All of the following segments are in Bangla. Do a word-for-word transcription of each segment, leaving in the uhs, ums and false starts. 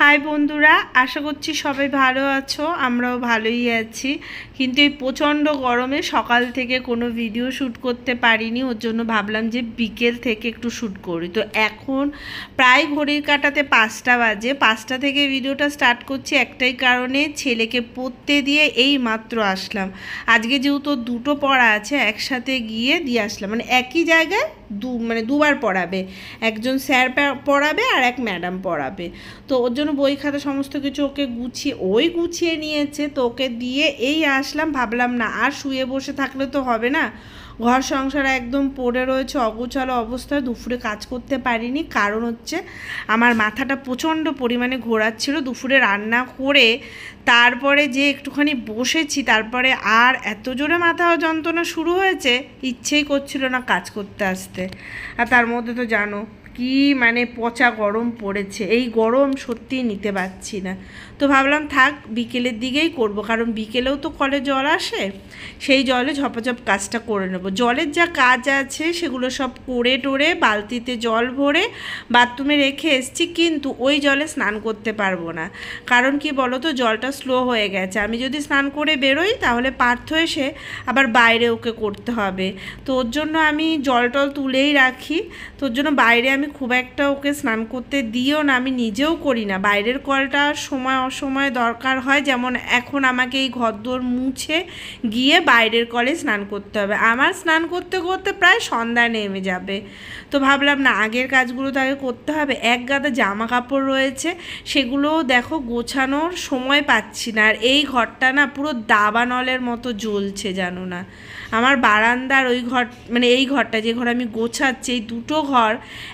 হাই বন্ধুরা, আশা করছি সবাই ভালো আছো। আমরাও ভালোই আছি, কিন্তু এই প্রচণ্ড গরমে সকাল থেকে কোনো ভিডিও শ্যুট করতে পারিনি। ওর জন্য ভাবলাম যে বিকেল থেকে একটু শ্যুট করি। তো এখন প্রায় ঘড়ির কাঁটাতে পাঁচটা বাজে। পাঁচটা থেকে ভিডিওটা স্টার্ট করছি একটাই কারণে, ছেলেকে পড়তে দিয়ে এই মাত্র আসলাম। আজকে যেহেতু দুটো পড়া আছে, একসাথে গিয়ে দিয়ে আসলাম। মানে একই জায়গায় দু মানে দুবার পড়াবে, একজন স্যার পড়াবে আর এক ম্যাডাম পড়াবে। তো ওর জন্য বই খাতা সমস্ত কিছু ওকে গুছিয়ে ওই গুছিয়ে নিয়েছে। তো ওকে দিয়ে এই আসলাম। ভাবলাম না আর শুয়ে বসে থাকলে তো হবে না, ঘর সংসার একদম পড়ে রয়েছে অগোছালো অবস্থায়। দুপুরে কাজ করতে পারিনি, কারণ হচ্ছে আমার মাথাটা প্রচণ্ড পরিমাণে ঘোরাচ্ছিল। দুপুরে রান্না করে তারপরে যে একটুখানি বসেছি, তারপরে আর এত জোরে মাথা যন্ত্রণা শুরু হয়েছে, ইচ্ছেই করছিল না কাজ করতে আসতে। আর তার মধ্যে তো জানো কি মানে পচা গরম পড়েছে। এই গরম সত্যিই নিতে পারছি না। তো ভাবলাম থাক, বিকেলের দিকেই করব, কারণ বিকেলেও তো কলে জল আসে, সেই জলে ঝপাঝপ কাজটা করে নেব। জলের যা কাজ আছে সেগুলো সব করে টোরে বালতিতে জল ভরে বাথরুমে রেখে এসছি, কিন্তু ওই জলে স্নান করতে পারবো না। কারণ কি বলো তো, জলটা স্লো হয়ে গেছে। আমি যদি স্নান করে বেরোই তাহলে পার্থ এসে আবার বাইরে ওকে করতে হবে। তো ওর জন্য আমি জল টল তুলেই রাখি। তো ওর জন্য বাইরে আমি খুব একটা ওকে স্নান করতে দিও না, আমি নিজেও করি না। বাইরের কলটা সময় অসময় দরকার হয়, যেমন এখন আমাকে এই ঘরদোর মুছে গিয়ে বাইরের কলে স্নান করতে হবে। আমার স্নান করতে করতে প্রায় সন্ধ্যা নেমে যাবে। তো ভাবলাম না, আগের কাজগুলো তো আগে করতে হবে। এক গাদা জামা কাপড় রয়েছে, সেগুলোও দেখো গোছানোর সময় পাচ্ছি না। আর এই ঘরটা না পুরো দাবানলের মতো জ্বলছে, জানো না। আমার বারান্দার ওই ঘর মানে এই ঘরটা, যে ঘর আমি গোছাচ্ছি, এই দুটো ঘর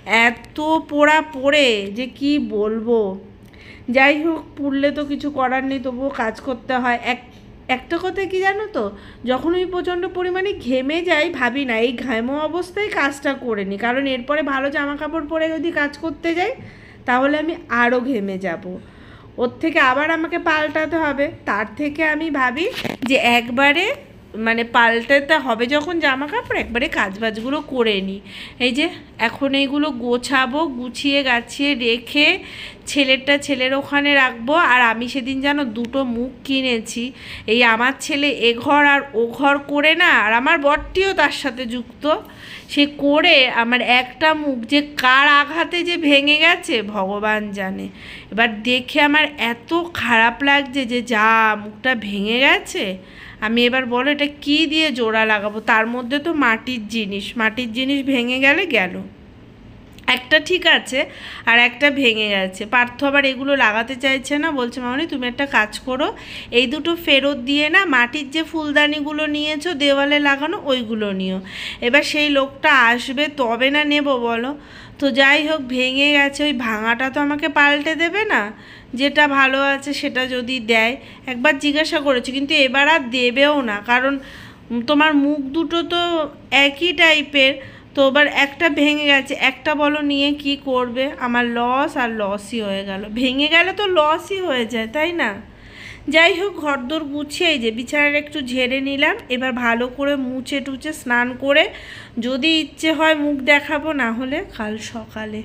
এত পোড়া পড়ে যে কি বলবো। যাই হোক, পুড়লে তো কিছু করার নেই, তবুও কাজ করতে হয়। এক একটা কথা কি জানো তো, যখন আমি প্রচণ্ড পরিমাণে ঘেমে যাই, ভাবি না এই ঘামো অবস্থায় কাজটা করে নিই, কারণ এরপরে ভালো জামা কাপড় পরে যদি কাজ করতে যাই তাহলে আমি আরও ঘেমে যাব। ওর থেকে আবার আমাকে পাল্টাতে হবে। তার থেকে আমি ভাবি যে একবারে মানে পাল্টাতে হবে যখন জামা কাপড়, একবারে কাজবাজগুলো করে নিই। এই যে এখন এইগুলো গোছাবো, গুছিয়ে গাছিয়ে রেখে ছেলেরটা ছেলের ওখানে রাখবো। আর আমি সেদিন জানো দুটো মুখ কিনেছি, এই আমার ছেলে এ ঘর আর ও ঘর করে না, আর আমার বরটিও তার সাথে যুক্ত। সে করে আমার একটা মুখ যে কার আঘাতে যে ভেঙে গেছে ভগবান জানে। এবার দেখে আমার এত খারাপ লাগছে যে যা মুখটা ভেঙে গেছে। আমি এবার বলো এটা কি দিয়ে জোড়া লাগাবো, তার মধ্যে তো মাটির জিনিস, মাটির জিনিস ভেঙে গেলে গেল। একটা ঠিক আছে আর একটা ভেঙে গেছে। পার্থ আবার এগুলো লাগাতে চাইছে না, বলছে মামনি তুমি একটা কাজ করো, এই দুটো ফেরত দিয়ে না মাটির যে ফুলদানিগুলো নিয়েছো দেওয়ালে লাগানো ওইগুলো নিও। এবার সেই লোকটা আসবে তবে না নেব বলো। তো যাই হোক, ভেঙে গেছে, ওই ভাঙাটা তো আমাকে পাল্টে দেবে না, যেটা ভালো আছে সেটা যদি দেয়। একবার জিজ্ঞাসা করেছি, কিন্তু এবার আর দেবেও না, কারণ তোমার মুখ দুটো তো একই টাইপের। তো এবার একটা ভেঙে গেছে, একটা বলো নিয়ে কি করবে। আমার লস আর লসই হয়ে গেল। ভেঙে গেলে তো লসই হয়ে যায়, তাই না? যাই হোক, ঘরদোর গুছিয়ে এই যে বিছানাটা একটু ঝেড়ে নিলাম। এবার ভালো করে মুছে টুছে স্নান করে যদি ইচ্ছে হয় মুখ দেখাবো, না হলে কাল সকালে।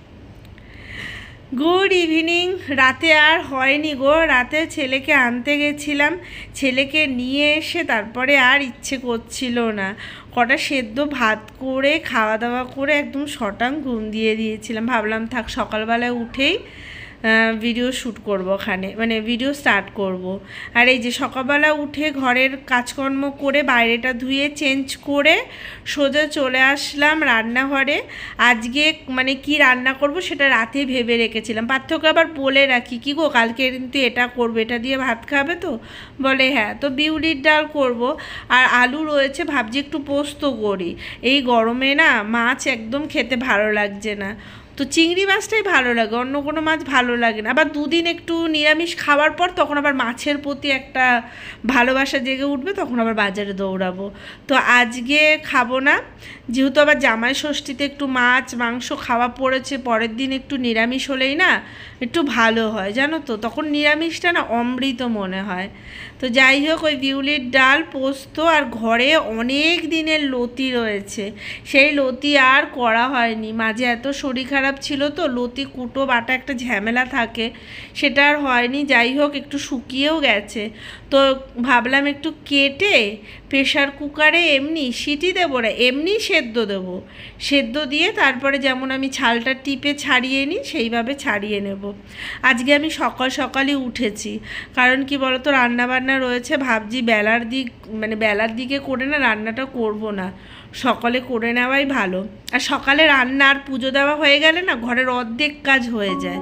Good evening. রাতে আর হয়নি গো, রাতে ছেলেকে আনতে গেছিলাম, ছেলেকে নিয়ে এসে তারপরে আর ইচ্ছে করছিল না। কটা সেদ্ধ ভাত করে খাওয়া দাওয়া করে একদম শটাং ঘুম দিয়ে দিয়েছিলাম। ভাবলাম থাক সকালবেলায় উঠেই ভিডিও শ্যুট করবো, ওখানে মানে ভিডিও স্টার্ট করব। আর এই যে সকালবেলা উঠে ঘরের কাজকর্ম করে বাইরেটা ধুয়ে চেঞ্জ করে সোজা চলে আসলাম রান্নাঘরে। আজকে মানে কি রান্না করব সেটা রাতে ভেবে রেখেছিলাম। পার্থকে আবার বলে রাখি, কি গো কালকে কিন্তু এটা করবে, এটা দিয়ে ভাত খাবে তো? বলে হ্যাঁ। তো বিউলির ডাল করব আর আলু রয়েছে, ভাবছি একটু পোস্ত করি। এই গরমে না মাছ একদম খেতে ভালো লাগছে না, তো চিংড়ি মাছটাই ভালো লাগে, অন্য কোনো মাছ ভালো লাগে না। আবার দুদিন একটু নিরামিষ খাওয়ার পর তখন আবার মাছের প্রতি একটা ভালোবাসা জেগে উঠবে, তখন আবার বাজারে দৌড়াবো। তো আজকে খাবো না, যেহেতু আবার জামাই ষষ্ঠীতে একটু মাছ মাংস খাওয়া পড়েছে, পরের দিন একটু নিরামিষ হলেই না একটু ভালো হয়, জানো তো, তখন নিরামিষটা না অমৃত মনে হয়। তো যাই হোক, ওই বিউলির ডাল পোস্ত আর ঘরে অনেক দিনের লতি রয়েছে, সেই লতি আর করা হয়নি। মাঝে এত শরীর খারাপ খারাপ ছিল তো, লতি কুটো বাটা একটা ঝামেলা থাকে, সেটা আর হয়নি। যাই হোক একটু শুকিয়েও গেছে, তো ভাবলাম একটু কেটে প্রেশার কুকারে এমনি সিটি দেবো না, এমনি সেদ্ধ দেবো, সেদ্ধ দিয়ে তারপরে যেমন আমি ছালটা টিপে ছাড়িয়ে নিই সেইভাবে ছাড়িয়ে নেব। আজকে আমি সকাল সকালই উঠেছি, কারণ কি বলতো রান্নাবান্না রয়েছে, ভাবছি বেলার দিক মানে বেলার দিকে করে না রান্নাটা করব না, সকালে করে নেওয়াই ভালো। আর সকালে রান্না আর পুজো দেওয়া হয়ে গেলে না ঘরের অর্ধেক কাজ হয়ে যায়।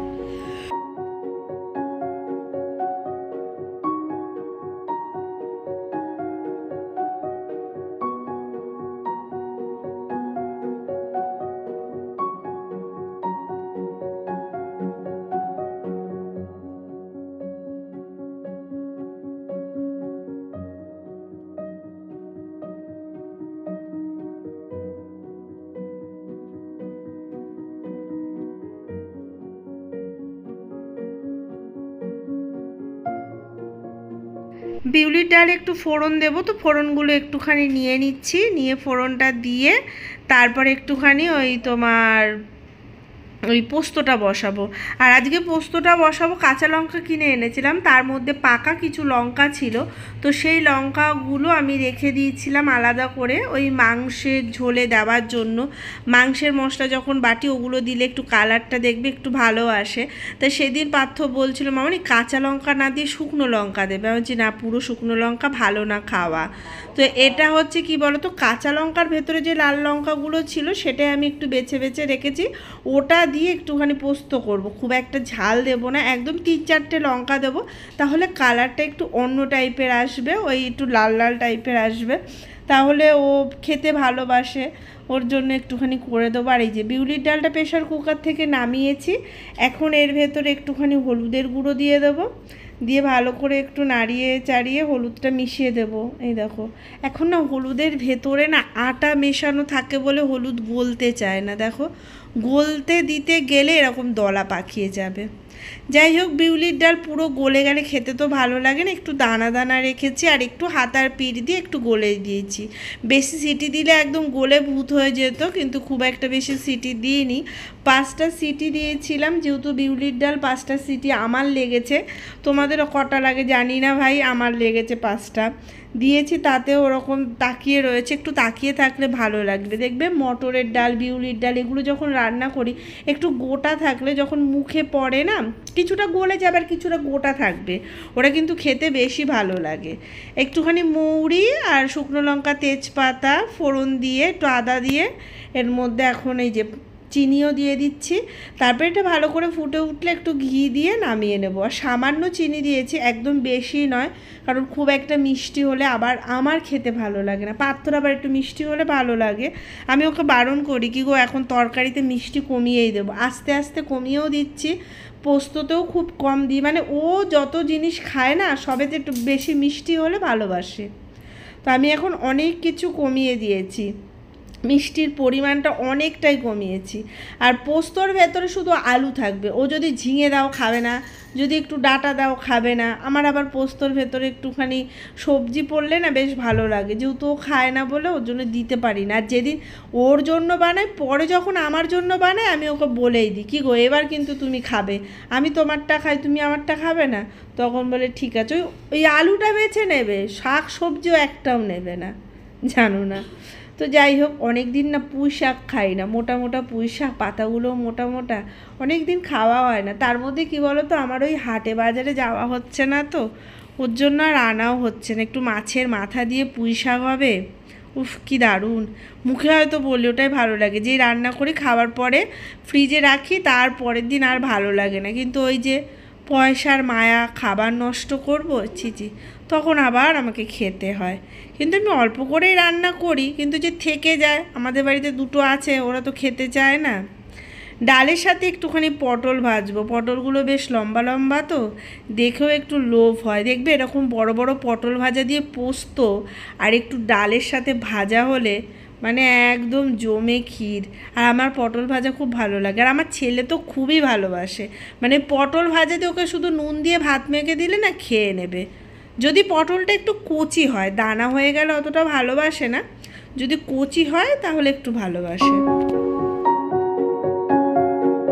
বিউলির ডালে একটু ফোড়ন দেবো, তো ফোড়নগুলো একটুখানি নিয়ে নিচ্ছি, নিয়ে ফোড়নটা দিয়ে তারপরে একটুখানি ওই তোমার ওই পোস্তটা বসাবো। আর আজকে পোস্তটা বসাবো, কাঁচা লঙ্কা কিনে এনেছিলাম, তার মধ্যে পাকা কিছু লঙ্কা ছিল, তো সেই লঙ্কাগুলো আমি রেখে দিয়েছিলাম আলাদা করে ওই মাংসের ঝোলে দেওয়ার জন্য। মাংসের মশলা যখন বাটি ওগুলো দিলে একটু কালারটা দেখবে একটু ভালো আসে। তা সেদিন পার্থ বলছিল মামনি কাঁচা লঙ্কা না দিয়ে শুকনো লঙ্কা দেবে, আমি বলছি না পুরো শুকনো লঙ্কা ভালো না খাওয়া। তো এটা হচ্ছে কি বলো তো, কাঁচা লঙ্কার ভেতরে যে লাল লঙ্কাগুলো ছিল সেটাই আমি একটু বেছে বেছে রেখেছি, ওটা দিয়ে একটুখানি পোস্ত করব, খুব একটা ঝাল দেব না, একদম তিন চারটে লঙ্কা দেবো, তাহলে কালারটা একটু অন্য টাইপের আসবে, ওই একটু লাল লাল টাইপের আসবে, তাহলে ও খেতে ভালোবাসে, ওর জন্য একটুখানি করে দেবো। আর এই যে বিউলির ডালটা প্রেশার কুকার থেকে নামিয়েছি, এখন এর ভেতরে একটুখানি হলুদের গুঁড়ো দিয়ে দেবো, দিয়ে ভালো করে একটু নাড়িয়ে চাড়িয়ে হলুদটা মিশিয়ে দেব। এই দেখো এখন না হলুদের ভেতরে না আটা মেশানো থাকে বলে হলুদ গলতে চায় না, দেখো গলতে দিতে গেলে এরকম দলা পাকিয়ে যাবে। যাই হোক বিউলির ডাল পুরো গলে গেলে খেতে তো ভালো লাগে না, একটু দানা দানা রেখেছি আর একটু হাতার পিঠ দিয়ে একটু গলে দিয়েছি, বেশি সিটি দিলে একদম গলে ভূত হয়ে যেত, কিন্তু খুব একটা বেশি সিটি দিইনি, পাঁচটা সিটি দিয়েছিলাম, যেহেতু বিউলির ডাল পাঁচটা সিটি আমার লেগেছে, তোমাদেরও কটা লাগে জানি না ভাই, আমার লেগেছে পাঁচটা দিয়েছি, তাতেও ওরকম তাকিয়ে রয়েছে, একটু তাকিয়ে থাকলে ভালো লাগবে। দেখবে মটরের ডাল বিউলির ডাল এগুলো যখন রান্না করি একটু গোটা থাকলে যখন মুখে পড়ে না কিছুটা গলে যাবে আর কিছুটা গোটা থাকবে, ওরা কিন্তু খেতে বেশি ভালো লাগে। একটুখানি মৌরি আর শুকনো লঙ্কা তেজপাতা ফোড়ন দিয়ে একটু আদা দিয়ে এর মধ্যে এখন এই যে চিনিও দিয়ে দিচ্ছি, তারপরে এটা ভালো করে ফুটে উঠলে একটু ঘি দিয়ে নামিয়ে নেব। আর সামান্য চিনি দিয়েছি, একদম বেশি নয়, কারণ খুব একটা মিষ্টি হলে আবার আমার খেতে ভালো লাগে না, পাত্র আবার একটু মিষ্টি হলে ভালো লাগে, আমি ওকে বারণ করি কি গো এখন তরকারিতে মিষ্টি কমিয়েই দেবো, আস্তে আস্তে কমিয়েও দিচ্ছি, পোস্ততেও খুব কম দিই, মানে ও যত জিনিস খায় না সবেতে একটু বেশি মিষ্টি হলে ভালোবাসে, তো আমি এখন অনেক কিছু কমিয়ে দিয়েছি, মিষ্টির পরিমাণটা অনেকটাই কমিয়েছি। আর পোস্তর ভেতরে শুধু আলু থাকবে, ও যদি ঝিঙে দাও খাবে না, যদি একটু ডাঁটা দাও খাবে না, আমার আবার পোস্তর ভেতরে একটুখানি সবজি পড়লে না বেশ ভালো লাগে, যেহেতু ও খায় না বলে ওর জন্য দিতে পারি না। আর যেদিন ওর জন্য বানাই পরে যখন আমার জন্য বানাই আমি ওকে বলেই দিই কী গো এবার কিন্তু তুমি খাবে, আমি তোমারটা খাই তুমি আমারটা খাবে না, তখন বলে ঠিক আছে, ওই ওই আলুটা বেছে নেবে, শাক সবজিও একটাও নেবে না, জানো না। তো যাই হোক অনেক দিন না পুঁই শাক খাই না, মোটা মোটা পুঁই শাক পাতাগুলো মোটা মোটা, অনেক দিন খাওয়া হয় না, তার মধ্যে কি বলো তো আমার ওই হাটে বাজারে যাওয়া হচ্ছে না, তো ওর জন্য আর আনাও হচ্ছে না। একটু মাছের মাথা দিয়ে পুঁই শাক হবে, উফ কি দারুণ, মুখে হয়তো বলি ওটাই ভালো লাগে, যেই রান্না করি খাওয়ার পরে ফ্রিজে রাখি তার পরের দিন আর ভালো লাগে না, কিন্তু ওই যে পয়সার মায়া খাবার নষ্ট করবো ছিচি, তখন আবার আমাকে খেতে হয়, কিন্তু আমি অল্প করেই রান্না করি, কিন্তু যে থেকে যায়, আমাদের বাড়িতে দুটো আছে ওরা তো খেতে চায় না। ডালের সাথে একটুখানি পটল ভাজবো, পটলগুলো বেশ লম্বা লম্বা তো দেখেও একটু লোভ হয়, দেখবে এরকম বড় বড় পটল ভাজা দিয়ে পোস্ত আর একটু ডালের সাথে ভাজা হলে মানে একদম জমে ক্ষীর। আর আমার পটল ভাজা খুব ভালো লাগে, আর আমার ছেলে তো খুবই ভালোবাসে, মানে পটল ভাজাতে ওকে শুধু নুন দিয়ে ভাত মেখে দিলে না খেয়ে নেবে, যদি পটলটা একটু কচি হয়, দানা হয়ে গেলে অতটা ভালোবাসে না, যদি কচি হয় তাহলে একটু ভালোবাসে।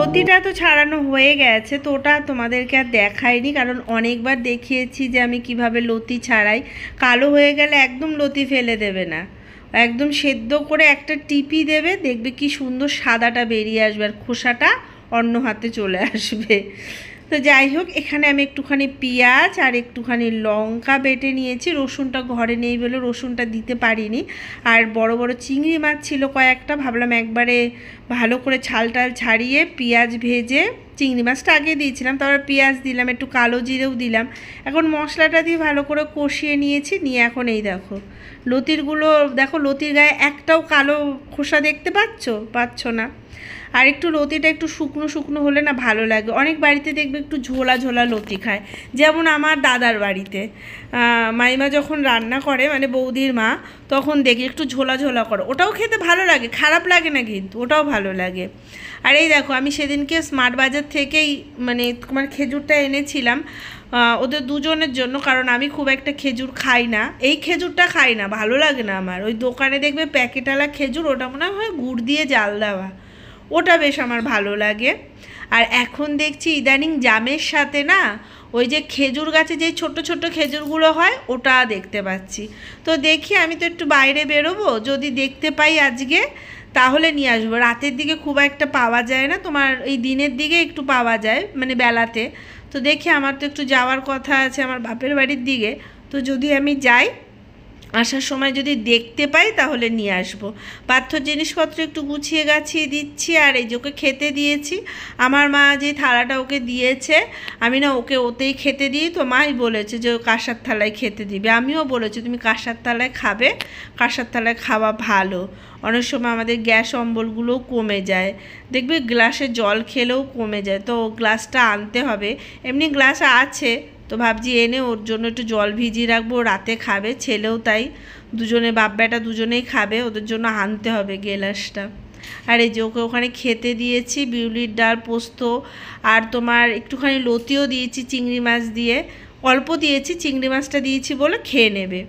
লতিটা তো ছাড়ানো হয়ে গেছে, তো ওটা তোমাদেরকে আর দেখাইনি, কারণ অনেকবার দেখিয়েছি যে আমি কিভাবে লতি ছাড়াই। কালো হয়ে গেলে একদম লতি ফেলে দেবে না, একদম সেদ্ধ করে একটা টিপি দেবে, দেখবে কি সুন্দর সাদাটা বেরিয়ে আসবে আর খোসাটা অন্য হাতে চলে আসবে। তো যাই হোক, এখানে আমি একটুখানি পেঁয়াজ আর একটুখানি লঙ্কা বেটে নিয়েছি। রসুনটা ঘরে নেই বলে রসুনটা দিতে পারিনি। আর বড় বড় চিংড়ি মাছ ছিল কয়েকটা, ভাবলাম একবারে ভালো করে ছাল টাল ছাড়িয়ে পেঁয়াজ ভেজে, চিংড়ি মাছটা আগে দিয়েছিলাম, তারপর পেঁয়াজ দিলাম, একটু কালো জিরেও দিলাম। এখন মশলাটা দিয়ে ভালো করে কষিয়ে নিয়েছি, নিয়ে এখন এই দেখো লতিরগুলো দেখো, লতির গায়ে একটাও কালো খোসা দেখতে পাচ্ছ পাচ্ছ না। আর একটু লতিটা একটু শুকনো শুকনো হলে না ভালো লাগে। অনেক বাড়িতে দেখবে একটু ঝোলা ঝোলা লতি খায়, যেমন আমার দাদার বাড়িতে মাইমা যখন রান্না করে, মানে বৌদির মা, তখন দেখি একটু ঝোলা ঝোলা করে, ওটাও খেতে ভালো লাগে, খারাপ লাগে না কিন্তু, ওটাও ভালো লাগে। আর এই দেখো আমি সেদিনকে স্মার্ট বাজার থেকেই মানে তোমার খেজুরটা এনেছিলাম ওদের দুজনের জন্য, কারণ আমি খুব একটা খেজুর খাই না, এই খেজুরটা খাই না, ভালো লাগে না আমার। ওই দোকানে দেখবে প্যাকেটওয়ালা খেজুর, ওটা মনে হয় গুড় দিয়ে জাল দেওয়া, ওটা বেশ আমার ভালো লাগে। আর এখন দেখছি ইদানিং জামের সাথে না ওই যে খেজুর গাছে যে ছোট ছোট খেজুরগুলো হয়, ওটা দেখতে পাচ্ছি। তো দেখি, আমি তো একটু বাইরে বেরোবো, যদি দেখতে পাই আজকে তাহলে নিয়ে আসবো। রাতের দিকে খুব একটা পাওয়া যায় না, তোমার এই দিনের দিকে একটু পাওয়া যায়, মানে বেলাতে। তো দেখি, আমার তো একটু যাওয়ার কথা আছে আমার বাপের বাড়ির দিকে, তো যদি আমি যাই, আসার সময় যদি দেখতে পাই তাহলে নিয়ে আসবো। পাথর জিনিসপত্র একটু গুছিয়ে গাছিয়ে দিচ্ছি। আর এই যে ওকে খেতে দিয়েছি, আমার মা যে থালাটা ওকে দিয়েছে, আমি না ওকে ওতেই খেতে দিই, তো মাই বলেছে যে ও কাঁসার থালায় খেতে দিবে। আমিও বলেছি তুমি কাঁসার থালায় খাবে, কাঁসার থালায় খাওয়া ভালো, অনেক সময় আমাদের গ্যাস অম্বলগুলোও কমে যায়, দেখবে গ্লাসে জল খেলেও কমে যায়। তো গ্লাসটা আনতে হবে, এমনি গ্লাস আছে, তো ভাবছি এনে ওর জন্য একটু জল ভিজিয়ে রাখবো, রাতে খাবে, ছেলেও তাই, দুজনে বাপ বেটা দুজনেই খাবে, ওদের জন্য আনতে হবে গ্লাসটা। আর এই যে ওকে ওখানে খেতে দিয়েছি বিউলির ডাল, পোস্ত, আর তোমার একটুখানি লতিও দিয়েছি চিংড়ি মাছ দিয়ে, অল্প দিয়েছি, চিংড়ি মাছটা দিয়েছি বলে খেয়ে নেবে।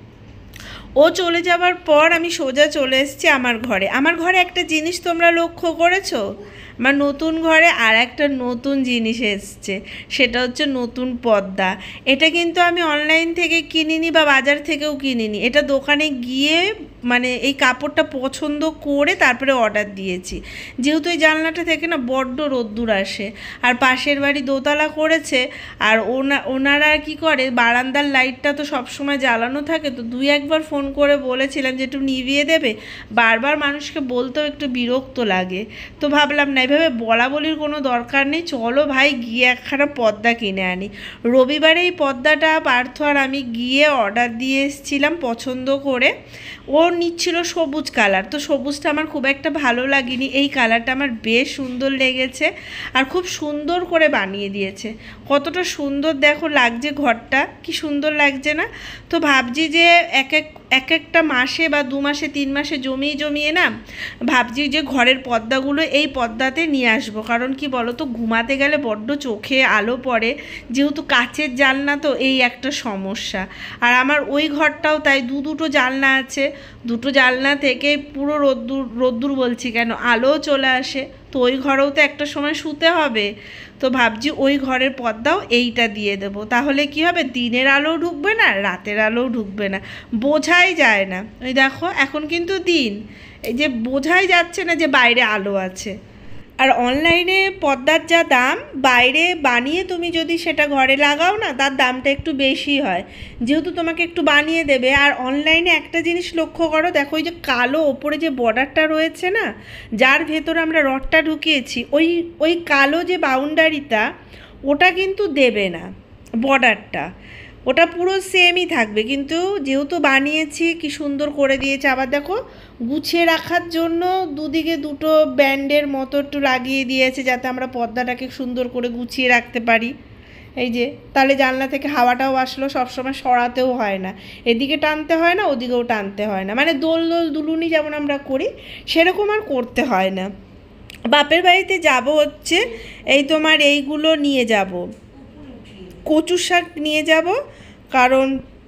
ও চলে যাওয়ার পর আমি সোজা চলে এসেছি আমার ঘরে। আমার ঘরে একটা জিনিস তোমরা লক্ষ্য করেছো? আমার নতুন ঘরে আর একটা নতুন জিনিস এসছে, সেটা হচ্ছে নতুন পর্দা। এটা কিন্তু আমি অনলাইন থেকে কিনিনি বা বাজার থেকেও কিনিনি, এটা দোকানে গিয়ে মানে এই কাপড়টা পছন্দ করে তারপরে অর্ডার দিয়েছি। যেহেতু এই জানলাটা থেকে না বড্ড রোদ্দুর আসে, আর পাশের বাড়ি দোতলা করেছে, আর ওনা ওনারা কী করে, বারান্দার লাইটটা তো সবসময় জ্বালানো থাকে, তো দুই একবার ফোন করে বলেছিলাম যে একটু নিভিয়ে দেবে, বারবার মানুষকে বলতেও একটু বিরক্ত লাগে। তো ভাবলাম না, এভাবে বলা বলির কোনো দরকার নেই, চলো ভাই গিয়ে একখানা পর্দা কিনে আনি। রবিবারে এই পর্দাটা পার্থ আর আমি গিয়ে অর্ডার দিয়ে এসেছিলাম পছন্দ করে। ও নিচ্ছিল সবুজ কালার, তো সবুজটা আমার খুব একটা ভালো লাগেনি, এই কালারটা আমার বেশ সুন্দর লেগেছে, আর খুব সুন্দর করে বানিয়ে দিয়েছে। কতটা সুন্দর দেখো লাগছে, ঘরটা কি সুন্দর লাগছে না? তো ভাবছি যে এক এক এক একটা মাসে বা দু মাসে তিন মাসে জমিয়ে জমিয়ে না ভাবছি যে ঘরের পর্দাগুলো এই পর্দাতে নিয়ে আসবো। কারণ কি বলো তো, ঘুমাতে গেলে বড্ড চোখে আলো পড়ে, যেহেতু কাচের জানলা, তো এই একটা সমস্যা। আর আমার ওই ঘরটাও তাই, দু দুটো জানলা আছে, দুটো জানলা থেকে পুরো রোদ্দুর রোদ্দুর বলছি কেন, আলোও চলে আসে, তো ওই ঘরেও তো একটা সময় শুতে হবে। তো ভাবছি ওই ঘরের পর্দাও এইটা দিয়ে দেবো, তাহলে কি হবে, দিনের আলোও ঢুকবে না, রাতের আলোও ঢুকবে না, বোঝাই যায় না। ওই দেখো এখন কিন্তু দিন, এই যে বোঝাই যাচ্ছে না যে বাইরে আলো আছে। আর অনলাইনে পর্দার যা দাম, বাইরে বানিয়ে তুমি যদি সেটা ঘরে লাগাও না, তার দামটা একটু বেশি হয়, যেহেতু তোমাকে একটু বানিয়ে দেবে। আর অনলাইনে একটা জিনিস লক্ষ্য করো, দেখো ওই যে কালো ওপরে যে বর্ডারটা রয়েছে না, যার ভেতরে আমরা রডটা ঢুকিয়েছি, ওই ওই কালো যে বাউন্ডারিটা, ওটা কিন্তু দেবে না বর্ডারটা, ওটা পুরো সেমই থাকবে। কিন্তু যেহেতু বানিয়েছি কি সুন্দর করে দিয়েছে। আবার দেখো গুছিয়ে রাখার জন্য দুদিকে দুটো ব্যান্ডের মতো একটু লাগিয়ে দিয়েছে, যাতে আমরা পর্দাটাকে সুন্দর করে গুছিয়ে রাখতে পারি। এই যে তাহলে জানলা থেকে হাওয়াটাও আসলো, সবসময় সরাতেও হয় না, এদিকে টানতে হয় না, ওদিকেও টানতে হয় না, মানে দোল দোল দুলুনি যেমন আমরা করি সেরকম আর করতে হয় না। বাপের বাড়িতে যাব হচ্ছে এই তোমার এইগুলো নিয়ে যাব, কচু শাক নিয়ে যাব, কারণ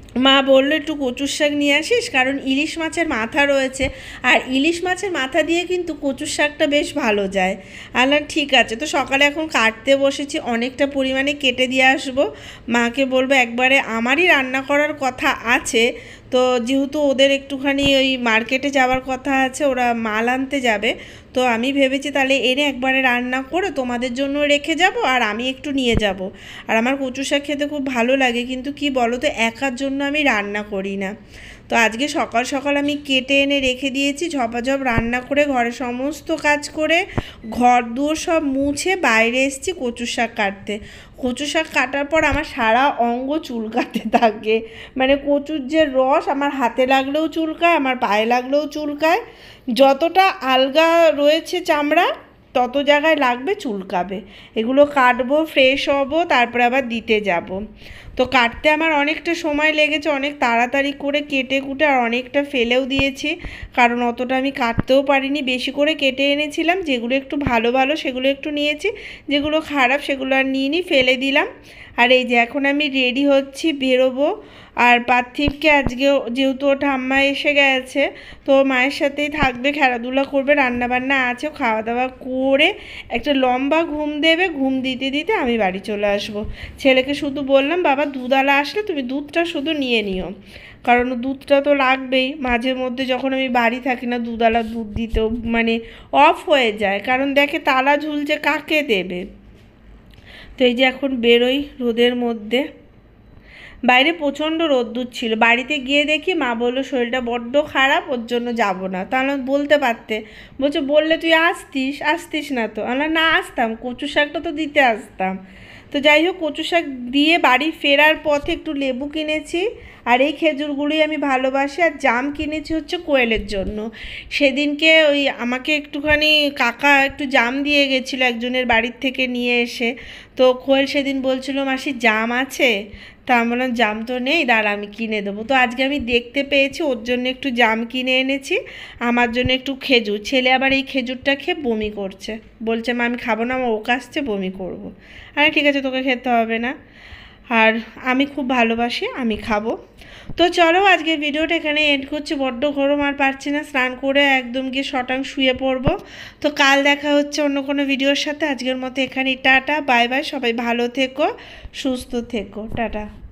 মা বললো একটু কচুর শাক নিয়ে আসিস, কারণ ইলিশ মাছের মাথা রয়েছে, আর ইলিশ মাছের মাথা দিয়ে কিন্তু কচুর শাকটা বেশ ভালো যায়। আল্লাহ ঠিক আছে। তো সকালে এখন কাটতে বসেছি, অনেকটা পরিমাণে কেটে দিয়ে আসবো। মাকে বলবো একবারে, আমারই রান্না করার কথা আছে, তো যেহেতু ওদের একটুখানি ওই মার্কেটে যাওয়ার কথা আছে, ওরা মাল আনতে যাবে, তো আমি ভেবেছি তাহলে এনে একবারে রান্না করে তোমাদের জন্য রেখে যাব, আর আমি একটু নিয়ে যাব। আর আমার কচু শাক খেতে খুব ভালো লাগে, কিন্তু কি বলো তো, একার জন্য আমি রান্না করি না। তো আজকে সকাল সকাল আমি কেটে এনে রেখে দিয়েছি, ঝপাঝপ রান্না করে ঘরে সমস্ত কাজ করে ঘর দুয়ার সব মুছে বাইরে এসেছি কচু শাক কাটতে। কচু শাক কাটার পর আমার সারা অঙ্গ চুলকাতে থাকে, মানে কচুর যে রস আমার হাতে লাগলেও চুলকায়, আমার পায়ে লাগলেও চুলকায়, যতটা আলগা রয়েছে চামড়া তত জায়গায় লাগবে চুলকাবে। এগুলো কাটবো, ফ্রেশ হবো, তারপরে আবার দিতে যাব। তো কাটতে আমার অনেকটা সময় লেগেছে, অনেক তাড়াতাড়ি করে কেটে কুটে, আর অনেকটা ফেলেও দিয়েছি, কারণ অতটা আমি কাটতেও পারিনি, বেশি করে কেটে এনেছিলাম। যেগুলো একটু ভালো ভালো সেগুলো একটু নিয়েছি, যেগুলো খারাপ সেগুলো আর নিইনি, ফেলে দিলাম। আর এই যে এখন আমি রেডি হচ্ছি, বেরোবো। আর পার্থিবকে আজকেও যেহেতু ও ঠাম্মা এসে গেছে, তো মায়ের সাথেই থাকবে, খেলাধুলা করবে, রান্নাবান্না আছে, খাওয়া দাওয়া করে একটা লম্বা ঘুম দেবে, ঘুম দিতে দিতে আমি বাড়ি চলে আসব। ছেলেকে শুধু বললাম, বাবা দুধওয়ালা আসলে তুমি দুধটা শুধু নিয়ে নিও, কারণ দুধটা তো লাগবেই। মাঝে মধ্যে যখন আমি বাড়ি থাকি না, দুধওয়ালা দুধ দিতেও মানে অফ হয়ে যায়, কারণ দেখে তালা ঝুলছে, কাকে দেবে। তো এই যে এখন বেরোই রোদের মধ্যে, বাইরে প্রচণ্ড রোদ্দুর ছিল। বাড়িতে গিয়ে দেখি মা বললো শরীরটা বড্ড খারাপ, ওর জন্য যাবো না। তাহলে বলতে পারতে, বলছে বললে তুই আসতিস, আসতিস না তো। আমরা না আসতাম, কচু শাকটা তো দিতে আসতাম। তো যাই হোক, কচু শাক দিয়ে বাড়ি ফেরার পথে একটু লেবু কিনেছি, আর এই খেজুরগুলোই আমি ভালোবাসি, আর জাম কিনেছি হচ্ছে কোয়েলের জন্য। সেদিনকে ওই আমাকে একটুখানি কাকা একটু জাম দিয়ে গেছিলো একজনের বাড়ির থেকে নিয়ে এসে, তো কোয়েল সেদিন বলছিল মাসি জাম আছে, তা আমি বললাম জাম তো নেই, দাঁড়া আমি কিনে দেবো। তো আজকে আমি দেখতে পেয়েছি, ওর জন্য একটু জাম কিনে এনেছি, আমার জন্য একটু খেজুর। ছেলে আবার এই খেজুরটা খেয়ে বমি করছে, বলছে মা আমি খাবো না, আমার ওক আসছে, বমি করবো। আরে ঠিক আছে, তোকে খেতে হবে না, আর আমি খুব ভালোবাসি, আমি খাবো। তো চলো আজকের ভিডিওটা এখানে এন্ড করছি, বড্ড গরম, আর পারছি না, স্নান করে একদম গিয়ে শটাং শুয়ে পড়বো। তো কাল দেখা হচ্ছে অন্য কোনো ভিডিওর সাথে। আজকের মতো এখানেই টাটা, বাই বাই, সবাই ভালো থেকো, সুস্থ থেকো, টাটা।